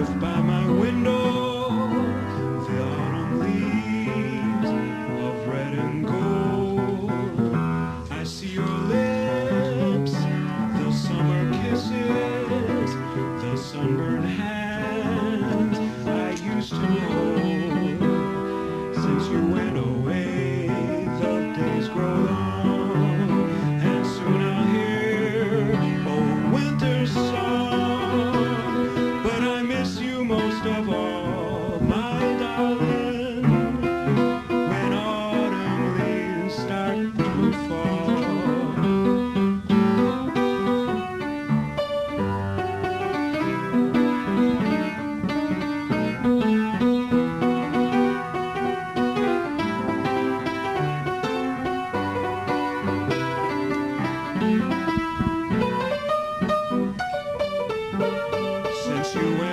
drift by my window, the autumn leaves of red and gold. I see your lips, the summer kisses, the sunburned hands I used to hold. Since you went away, the days grow long, and soon I'll hear old winter's song. But I miss you most of all, my darling, when autumn leaves start to fall. Since you went